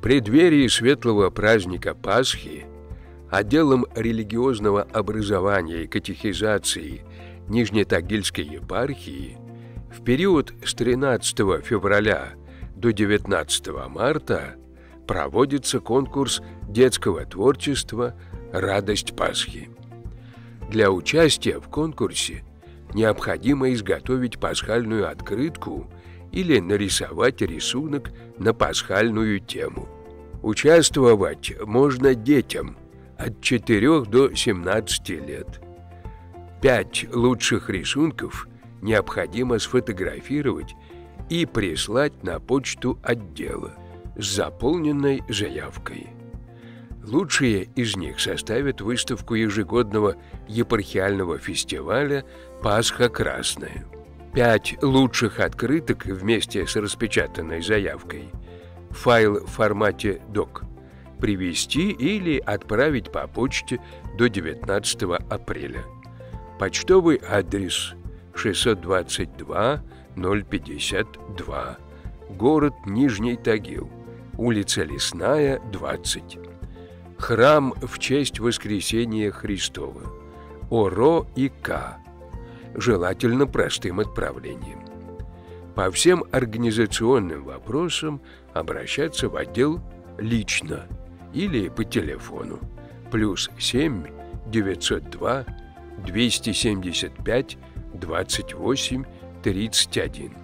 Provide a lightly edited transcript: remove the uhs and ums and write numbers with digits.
преддверии светлого праздника Пасхи отделом религиозного образования и катехизации Нижнетагильской епархии в период с 13 февраля до 19 марта проводится конкурс детского творчества «Радость Пасхи». Для участия в конкурсе необходимо изготовить пасхальную открытку или нарисовать рисунок на пасхальную тему. Участвовать можно детям от 4 до 17 лет. 5 лучших рисунков необходимо сфотографировать и прислать на почту отдела с заполненной заявкой. Лучшие из них составят выставку ежегодного епархиального фестиваля «Пасха Красная». 5 лучших открыток вместе с распечатанной заявкой, файл в формате DOC, привезти или отправить по почте до 19 апреля. Почтовый адрес 622 052, город Нижний Тагил, улица Лесная, 20. Храм в честь Воскресения Христова, ОРО и К. Желательно простым отправлением. По всем организационным вопросам обращаться в отдел лично или по телефону +7 902 275 28 31.